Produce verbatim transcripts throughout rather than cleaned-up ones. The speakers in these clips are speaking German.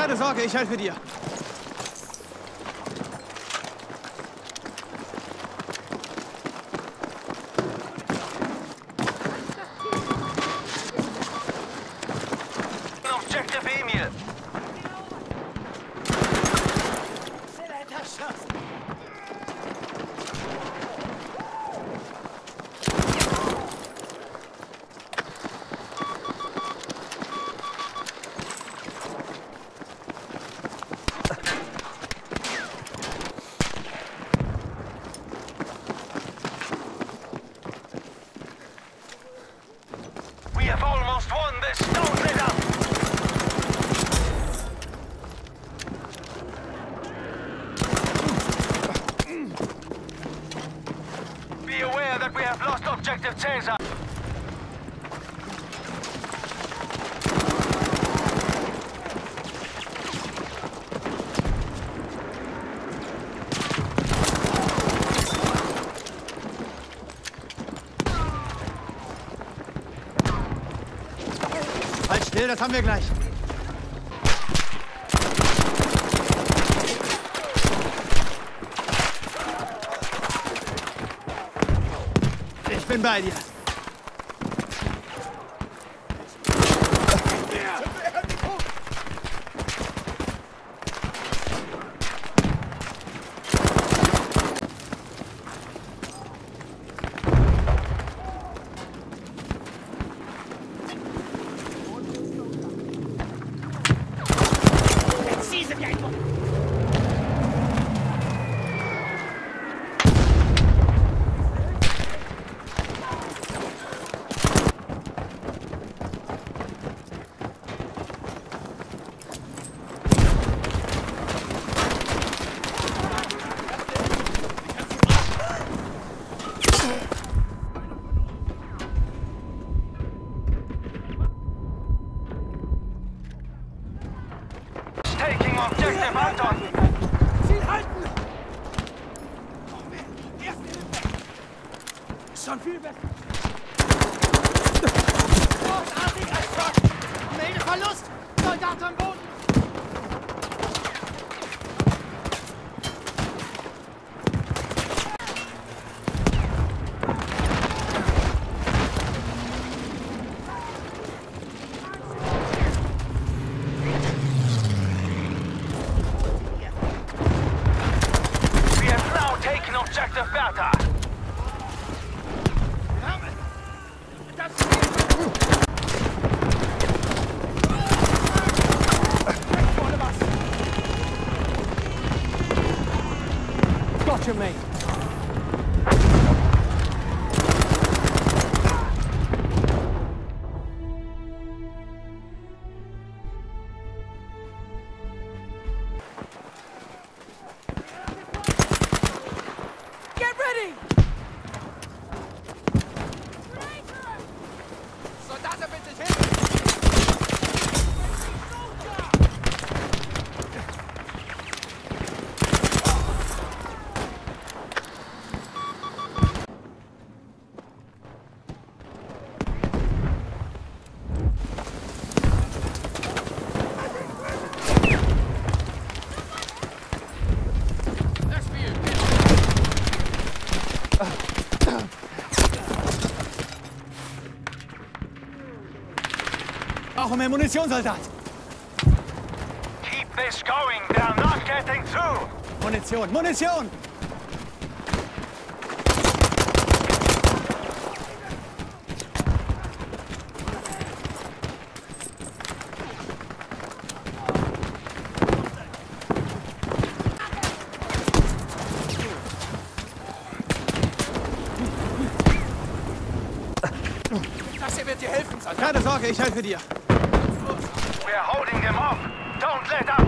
Keine Sorge, ich helfe dir. Objective Emil. We have almost won this. Don't let up. Be aware that we have lost objective Caesar. Halt still, das haben wir gleich. Ich bin bei dir. Taking objective Anton. Ziel halten! Ist schon viel besser. Großartig, Alter! Melde Verlust! Soldat am Boden! Objective Bertha. Gotcha, mate. Brauchen mehr Munition, Soldat. Keep this going. They're not getting through. Munition, Munition! Das hier wird dir helfen, Soldat. Keine Sorge, ich helfe dir. We're holding them off. Don't let up.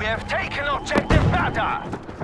have taken objective Bata.